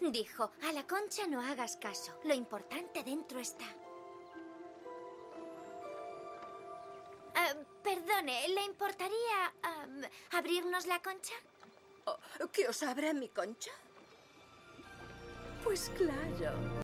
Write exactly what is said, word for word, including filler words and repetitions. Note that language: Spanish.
Dijo, a la concha no hagas caso. Lo importante dentro está. Uh, perdone, ¿le importaría um, abrirnos la concha? Oh, ¿que os abra mi concha? Pues claro.